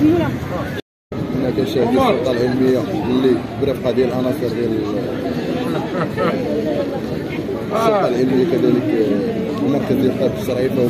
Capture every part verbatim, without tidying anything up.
هنا كنشاهد الخطه العلميه اللي برفقه ديال العناصر ديال الخطه العلميه كذلك المركز ديال الطب الشرعي. فهو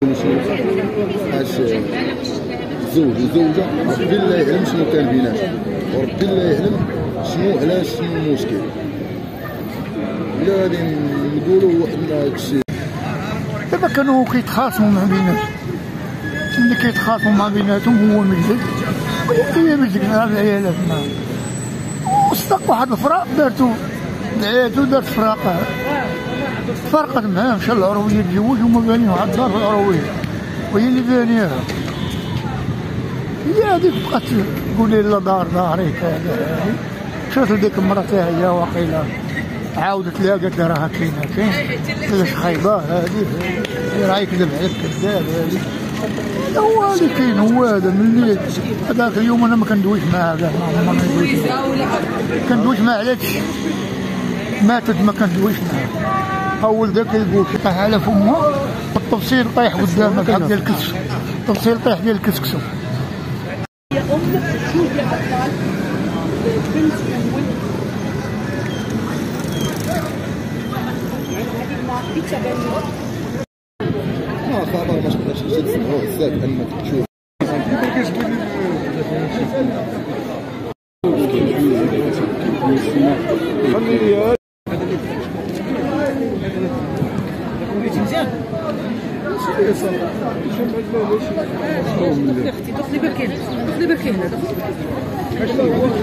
حاش الزوج والزوجه ربي لا يعلم شنو كان بيناتهم، وربي لا يعلم شنو علاش شنو المشكل. لا غادي نقولوا ان هادشي دابا كانوا كيتخاصموا مع بيناتهم، ملي كيتخاصموا مع بيناتهم هو مجلد وهي مجلد مع العيالات معاه، وصدق واحد الفراق دارتو دعاتو دارت فراق فرقت معاه، مشى للعرويه تزوج وما بانيه واحد الدار في العرويه وهي اللي بانيها. هي هذيك بقات تقول لي لا دار داري كذا، مشات لديك المرا تاعها هي واقيلا عاودت لها قالت لها راها كاينه كاين علاش خايبه هذه راه يكذب عليك كذاب هذه. هو هذا كاين هو هذا من اللي هذاك اليوم انا ما كندويش معاه كاع ما ندويش كندويش معاه علاش ماتت ما كندويش معاه. اول ذاك يقول طيح على فمها والتفصيل طايح قدامك حق ديال الكسكس، التفصيل طايح ديال الكسكسو. يا امك شوفي اطفال بنت ما خبر ما تقدرش تجي تسمعوه بزاف انك تشوف مزيان. دخلي بركين دخلي بركين